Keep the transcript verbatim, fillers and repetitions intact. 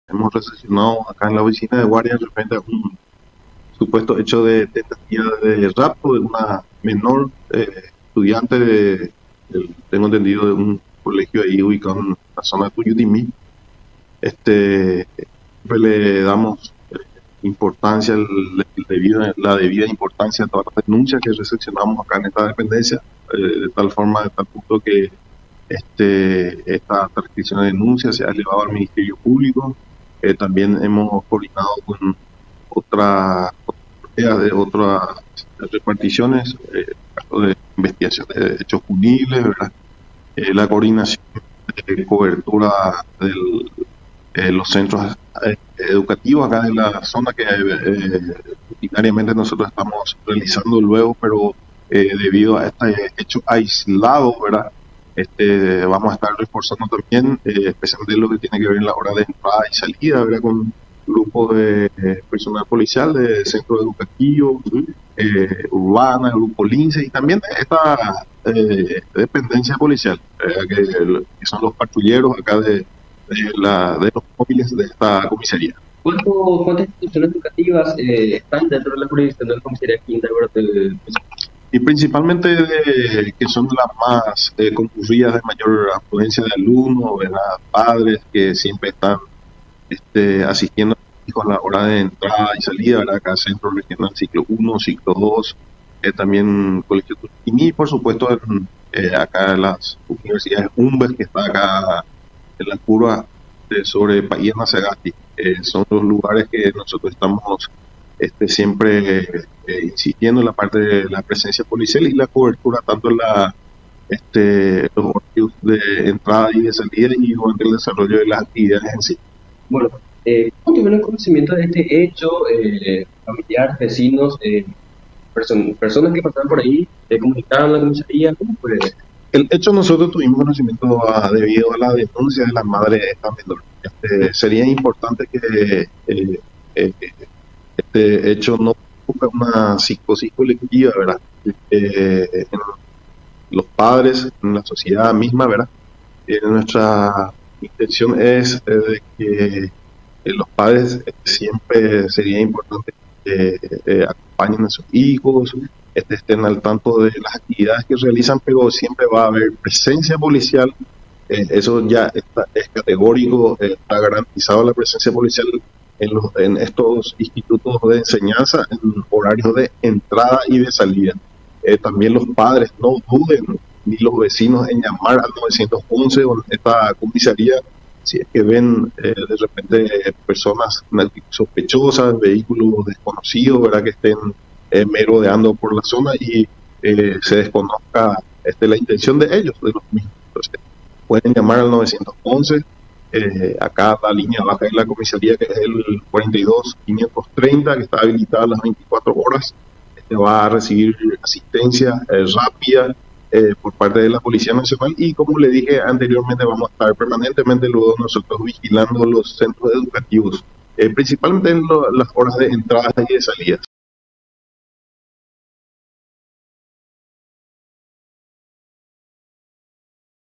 hemos recepcionado acá en la oficina de guardia referente a un supuesto hecho de tentativa de rapto de una menor eh, estudiante de, del- tengo entendido, de un colegio ahí ubicado en la zona de Cuyutimí. Este, siempre le damos eh, importancia, el- el debido- la debida importancia a todas las denuncias que recepcionamos acá en esta dependencia, eh, de tal forma, de tal punto que este, esta transcripción de denuncias se ha elevado al Ministerio Público. Eh, también hemos coordinado con otras de otras reparticiones, eh, caso de investigación de hechos punibles, ¿verdad? Eh, la coordinación de cobertura de los centros eh, educativos acá de la zona que eh, rutinariamente nosotros estamos realizando luego, pero eh, debido a este hecho aislado, ¿verdad? Este, vamos a estar reforzando también, eh, especialmente lo que tiene que ver en la hora de entrada y salida, ¿verdad? Con grupos de eh, personal policial, de centros educativos, eh, urbana, grupo Lince y también de esta eh, dependencia policial, ¿verdad? Que, que son los patrulleros acá de, de, la, de los móviles de esta comisaría. ¿Cuánto- ¿Cuántas instituciones educativas eh, están dentro de la jurisdicción de la comisaría quinta? De, Y principalmente de, que son las más eh, concurridas, de mayor afluencia de alumnos, ¿verdad? Padres que siempre están este, asistiendo a sus hijos a la hora de entrada y salida, ¿verdad? Acá Centro Regional Ciclo uno, Ciclo dos, eh, también Colegio Turini, y por supuesto en, eh, acá las universidades UNBES, que está acá en la curva de sobre Payena Sagasti. Eh, son los lugares que nosotros estamos este, siempre eh, insistiendo en la parte de la presencia policial y la cobertura tanto en la este, los horarios de entrada y de salida y durante el desarrollo de las actividades en sí. bueno, eh, ¿cómo tuvieron conocimiento de este hecho? Eh, familiares, vecinos, eh, person- personas que pasaban por ahí, eh, comunicaron a la comisaría, ¿cómo fue? El hecho, nosotros tuvimos conocimiento a- debido a la denuncia de la madre de esta menor. Este, sería importante que eh, eh, este hecho no provoque una psicosis colectiva, ¿verdad? Eh, en los padres, en la sociedad misma, ¿verdad? Eh, nuestra intención es eh, de que eh, los padres eh, siempre sería importante que eh, acompañen a sus hijos, este, estén al tanto de las actividades que realizan, pero siempre va a haber presencia policial. Eh, eso ya está, es categórico, eh, está garantizado la presencia policial en, los, en estos institutos de enseñanza en horarios de entrada y de salida. Eh, también los padres no duden, ni los vecinos, en llamar al nueve once o en esta comisaría si es que ven eh, de repente eh, personas sospechosas, vehículos desconocidos, ¿verdad? Que estén eh, merodeando por la zona y eh, se desconozca este, la intención de ellos, de los mismos. Entonces, pueden llamar al nueve once, eh, acá la línea baja de la comisaría, que es el cuarenta y dos quinientos treinta, que está habilitada las veinticuatro horas. Este va a recibir asistencia eh, rápida eh, por parte de la Policía Nacional y, como le dije anteriormente, vamos a estar permanentemente luego nosotros vigilando los centros educativos, eh, principalmente en lo, las horas de entrada y de salida.